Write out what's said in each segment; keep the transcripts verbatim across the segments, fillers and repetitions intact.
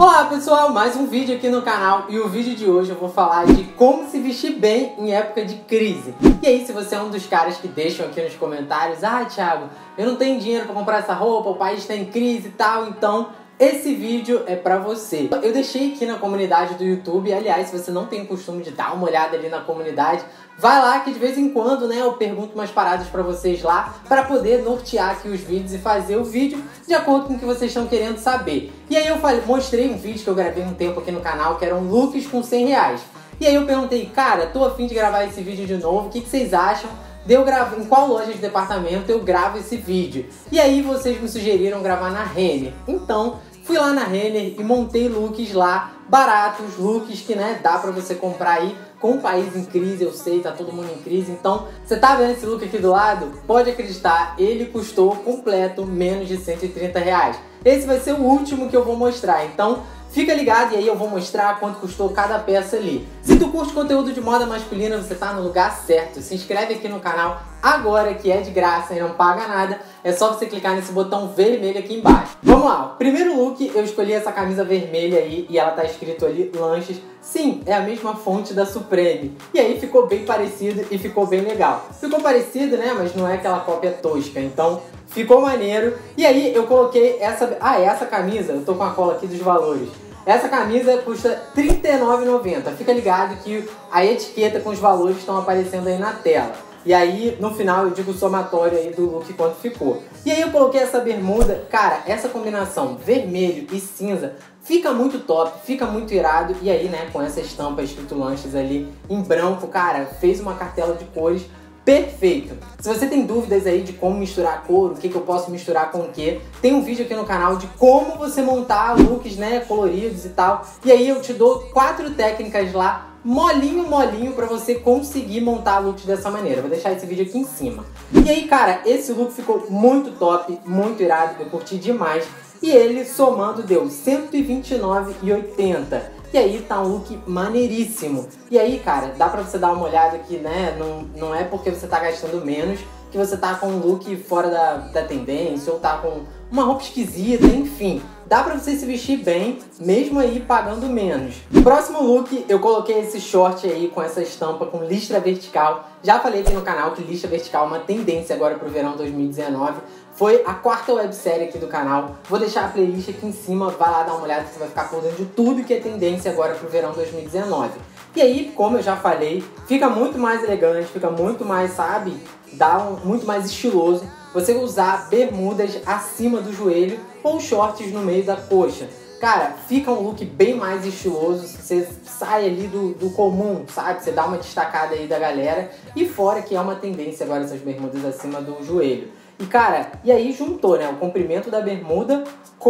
Olá pessoal, mais um vídeo aqui no canal e o vídeo de hoje eu vou falar de como se vestir bem em época de crise. E aí, se você é um dos caras que deixam aqui nos comentários: ah, Thiago, eu não tenho dinheiro pra comprar essa roupa, o país tá em crise e tal, então esse vídeo é pra você. Eu deixei aqui na comunidade do YouTube, aliás, se você não tem o costume de dar uma olhada ali na comunidade, vai lá que de vez em quando, né, eu pergunto umas paradas pra vocês lá, pra poder nortear aqui os vídeos e fazer o vídeo de acordo com o que vocês estão querendo saber. E aí eu falei, mostrei um vídeo que eu gravei um tempo aqui no canal, que eram looks com cem reais. E aí eu perguntei, cara, tô a fim de gravar esse vídeo de novo, o que, que vocês acham? De eu gravo, em qual loja de departamento eu gravo esse vídeo? E aí vocês me sugeriram gravar na Renner. Então, fui lá na Renner e montei looks lá, baratos, looks que, né, dá pra você comprar aí com o país em crise, eu sei, tá todo mundo em crise. Então, você tá vendo esse look aqui do lado? Pode acreditar, ele custou completo menos de cento e trinta reais. Esse vai ser o último que eu vou mostrar, então fica ligado e aí eu vou mostrar quanto custou cada peça ali. Se tu curte conteúdo de moda masculina, você tá no lugar certo. Se inscreve aqui no canal agora, que é de graça e não paga nada. É só você clicar nesse botão vermelho aqui embaixo. Vamos lá, primeiro look, eu escolhi essa camisa vermelha aí e ela tá escrito ali Lanches. Sim, é a mesma fonte da Supreme. E aí ficou bem parecido e ficou bem legal. Ficou parecido, né, mas não é aquela cópia tosca, então ficou maneiro. E aí eu coloquei essa... Ah, essa camisa, eu tô com a cola aqui dos valores. Essa camisa custa trinta e nove reais e noventa centavos. Fica ligado que a etiqueta com os valores estão aparecendo aí na tela. E aí, no final, eu digo o somatório aí do look quanto ficou. E aí eu coloquei essa bermuda. Cara, essa combinação vermelho e cinza fica muito top, fica muito irado. E aí, né, com essa estampa escrito Lanches ali em branco, cara, fez uma cartela de cores perfeito. Se você tem dúvidas aí de como misturar a cor, o que, que eu posso misturar com o que, tem um vídeo aqui no canal de como você montar looks, né, coloridos e tal. E aí eu te dou quatro técnicas lá, molinho, molinho, pra você conseguir montar looks dessa maneira. Vou deixar esse vídeo aqui em cima. E aí, cara, esse look ficou muito top, muito irado, eu curti demais. E ele, somando, deu cento e vinte e nove reais e oitenta centavos. E aí tá um look maneiríssimo. E aí, cara, dá pra você dar uma olhada aqui, né? Não, não é porque você tá gastando menos que você tá com um look fora da, da tendência ou tá com uma roupa esquisita, enfim. Dá pra você se vestir bem, mesmo aí pagando menos. Próximo look, eu coloquei esse short aí com essa estampa com listra vertical. Já falei aqui no canal que listra vertical é uma tendência agora pro verão dois mil e dezenove. Foi a quarta websérie aqui do canal. Vou deixar a playlist aqui em cima, vai lá dar uma olhada que você vai ficar por dentro de tudo que é tendência agora pro verão dois mil e dezenove. E aí, como eu já falei, fica muito mais elegante, fica muito mais, sabe, dá um, muito mais estiloso você usar bermudas acima do joelho ou shorts no meio da coxa. Cara, fica um look bem mais estiloso, você sai ali do, do comum, sabe? Você dá uma destacada aí da galera. E fora que é uma tendência agora essas bermudas acima do joelho. E cara, e aí juntou, né, o comprimento da bermuda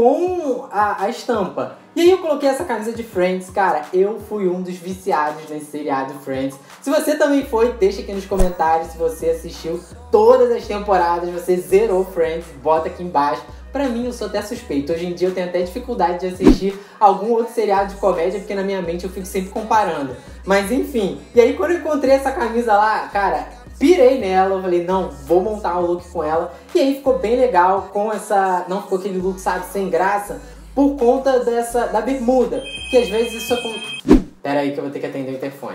com a, a estampa. E aí eu coloquei essa camisa de Friends. Cara, eu fui um dos viciados nesse seriado Friends. Se você também foi, deixa aqui nos comentários se você assistiu todas as temporadas, você zerou Friends, bota aqui embaixo. Pra mim, eu sou até suspeito. Hoje em dia eu tenho até dificuldade de assistir algum outro seriado de comédia, porque na minha mente eu fico sempre comparando. Mas enfim, e aí quando eu encontrei essa camisa lá, cara, pirei nela, eu falei, não, vou montar um look com ela. E aí ficou bem legal com essa... Não ficou aquele look, sabe, sem graça, por conta dessa, da bermuda. Que às vezes isso acontece... Pera aí que eu vou ter que atender o interfone.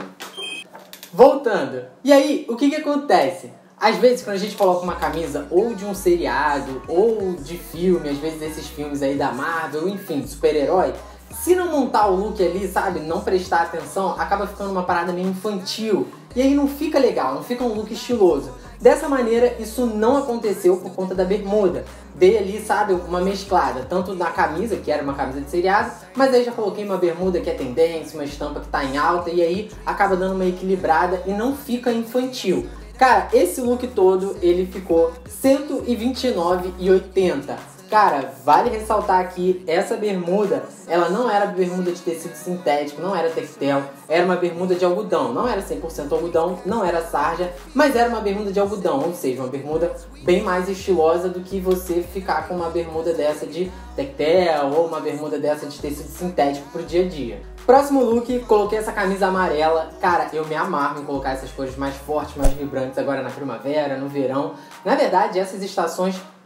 Voltando. E aí, o que que acontece? Às vezes, quando a gente coloca uma camisa ou de um seriado, ou de filme, às vezes esses filmes aí da Marvel, enfim, de super-herói, se não montar o look ali, sabe, não prestar atenção, acaba ficando uma parada meio infantil. E aí não fica legal, não fica um look estiloso. Dessa maneira, isso não aconteceu por conta da bermuda. Dei ali, sabe, uma mesclada, tanto na camisa, que era uma camisa de seriado, mas aí já coloquei uma bermuda que é tendência, uma estampa que tá em alta, e aí acaba dando uma equilibrada e não fica infantil. Cara, esse look todo, ele ficou cento e vinte e nove reais e oitenta centavos. Cara, vale ressaltar aqui, essa bermuda, ela não era bermuda de tecido sintético, não era tectel, era uma bermuda de algodão. Não era cem por cento algodão, não era sarja, mas era uma bermuda de algodão, ou seja, uma bermuda bem mais estilosa do que você ficar com uma bermuda dessa de tectel ou uma bermuda dessa de tecido sintético pro dia a dia. Próximo look, coloquei essa camisa amarela. Cara, eu me amarro em colocar essas cores mais fortes, mais vibrantes agora na primavera, no verão. Na verdade, essas estações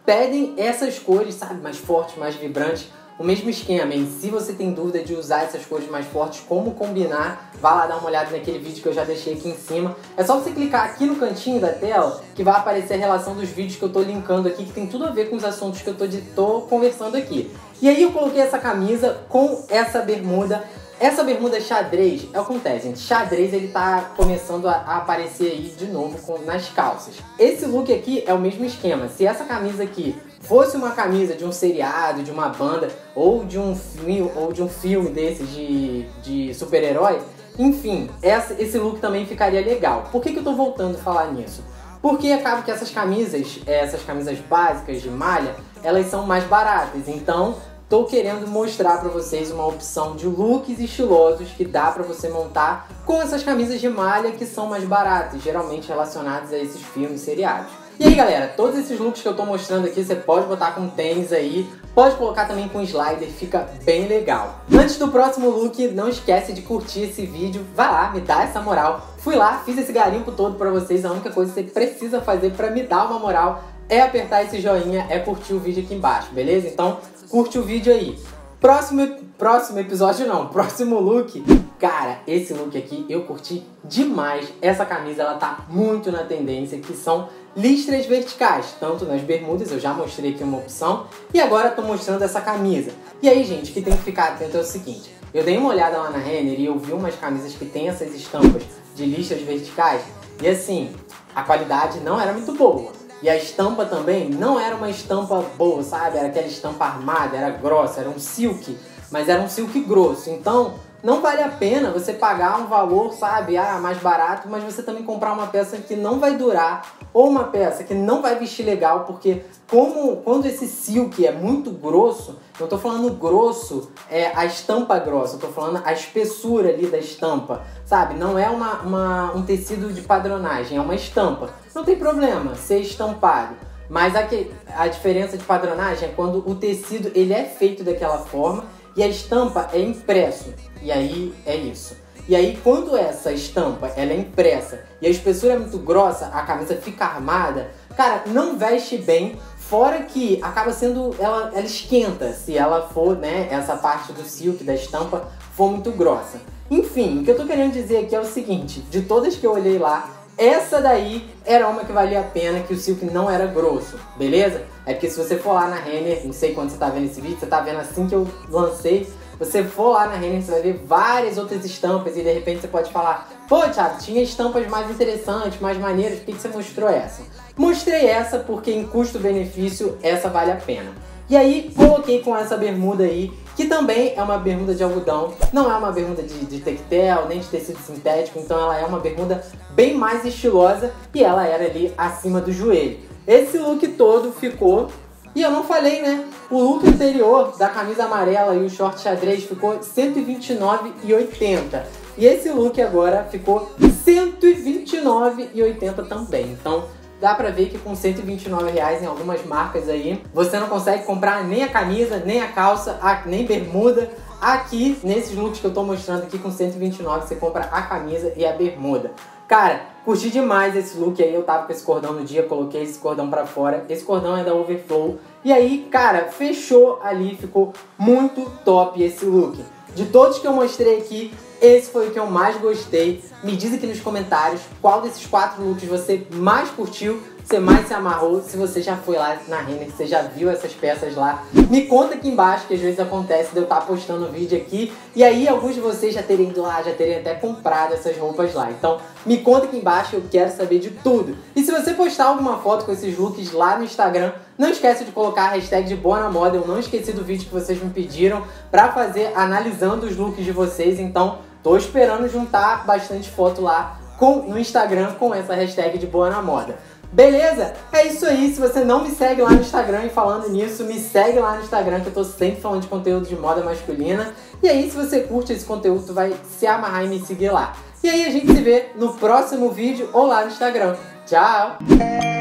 pedem essas cores, sabe, mais fortes, mais vibrantes. O mesmo esquema, hein? Se você tem dúvida de usar essas cores mais fortes, como combinar, vá lá dar uma olhada naquele vídeo que eu já deixei aqui em cima. É só você clicar aqui no cantinho da tela que vai aparecer a relação dos vídeos que eu tô linkando aqui, que tem tudo a ver com os assuntos que eu tô, de, tô conversando aqui. E aí eu coloquei essa camisa com essa bermuda. Essa bermuda xadrez, acontece, gente, xadrez ele tá começando a, a aparecer aí de novo com, nas calças. Esse look aqui é o mesmo esquema. Se essa camisa aqui fosse uma camisa de um seriado, de uma banda, ou de um filme, ou de um filme desses de, de super-herói, enfim, essa, esse look também ficaria legal. Por que que eu tô voltando a falar nisso? Porque acaba que essas camisas, essas camisas básicas de malha, elas são mais baratas, então tô querendo mostrar pra vocês uma opção de looks estilosos que dá pra você montar com essas camisas de malha que são mais baratas, geralmente relacionadas a esses filmes, seriados. E aí galera, todos esses looks que eu tô mostrando aqui, você pode botar com tênis aí, pode colocar também com slider, fica bem legal. Antes do próximo look, não esquece de curtir esse vídeo, vai lá, me dá essa moral. Fui lá, fiz esse garimpo todo pra vocês, a única coisa que você precisa fazer pra me dar uma moral é apertar esse joinha, é curtir o vídeo aqui embaixo, beleza? Então, curte o vídeo aí. Próximo, próximo episódio não, próximo look. Cara, esse look aqui eu curti demais. Essa camisa, ela tá muito na tendência, que são listras verticais, tanto nas bermudas, eu já mostrei aqui uma opção, e agora tô mostrando essa camisa. E aí, gente, o que tem que ficar atento é o seguinte, eu dei uma olhada lá na Renner e eu vi umas camisas que tem essas estampas de listras verticais, e assim, a qualidade não era muito boa. E a estampa também não era uma estampa boa, sabe? Era aquela estampa armada, era grossa, era um silk, mas era um silk grosso. Então, não vale a pena você pagar um valor, sabe, ah, mais barato, mas você também comprar uma peça que não vai durar, ou uma peça que não vai vestir legal, porque como, quando esse silk é muito grosso, eu tô falando grosso, é a estampa grossa, eu tô falando a espessura ali da estampa, sabe? Não é uma, uma, um tecido de padronagem, é uma estampa. Não tem problema ser estampado, mas a, que, a diferença de padronagem é quando o tecido ele é feito daquela forma e a estampa é impresso. E aí é isso. E aí quando essa estampa ela é impressa e a espessura é muito grossa, a camisa fica armada, cara, não veste bem. Fora que acaba sendo, ela, ela esquenta se ela for, né, essa parte do silk, da estampa, for muito grossa. Enfim, o que eu tô querendo dizer aqui é o seguinte, de todas que eu olhei lá, essa daí era uma que valia a pena, que o silk não era grosso, beleza? É porque se você for lá na Renner, não sei quando você tá vendo esse vídeo, você tá vendo assim que eu lancei, você for lá na Renner, você vai ver várias outras estampas e de repente você pode falar, pô, Thiago, tinha estampas mais interessantes, mais maneiras, por que que você mostrou essa? Mostrei essa porque em custo-benefício essa vale a pena. E aí coloquei com essa bermuda aí, que também é uma bermuda de algodão, não é uma bermuda de, de tectel, nem de tecido sintético, então ela é uma bermuda bem mais estilosa e ela era ali acima do joelho. Esse look todo ficou, e eu não falei, né? O look anterior da camisa amarela e o short xadrez ficou cento e vinte e nove reais e oitenta centavos. E esse look agora ficou cento e vinte e nove reais e oitenta centavos também. Então dá pra ver que com cento e vinte e nove reais em algumas marcas aí, você não consegue comprar nem a camisa, nem a calça, a, nem bermuda. Aqui, nesses looks que eu tô mostrando aqui, com cento e vinte e nove reais, você compra a camisa e a bermuda. Cara, curti demais esse look aí, eu tava com esse cordão no dia, coloquei esse cordão pra fora. Esse cordão é da Overflow. E aí, cara, fechou ali, ficou muito top esse look. De todos que eu mostrei aqui, esse foi o que eu mais gostei. Me diz aqui nos comentários qual desses quatro looks você mais curtiu, você mais se amarrou, se você já foi lá na Renner, se você já viu essas peças lá. Me conta aqui embaixo, que às vezes acontece de eu estar postando um vídeo aqui e aí alguns de vocês já terem ido lá, já terem até comprado essas roupas lá. Então me conta aqui embaixo, eu quero saber de tudo. E se você postar alguma foto com esses looks lá no Instagram, não esquece de colocar a hashtag de Boa na Moda. Eu não esqueci do vídeo que vocês me pediram pra fazer analisando os looks de vocês, então tô esperando juntar bastante foto lá com, no Instagram com essa hashtag de Boa na Moda. Beleza? É isso aí. Se você não me segue lá no Instagram, e falando nisso, me segue lá no Instagram, que eu tô sempre falando de conteúdo de moda masculina. E aí, se você curte esse conteúdo, tu vai se amarrar e me seguir lá. E aí a gente se vê no próximo vídeo ou lá no Instagram. Tchau!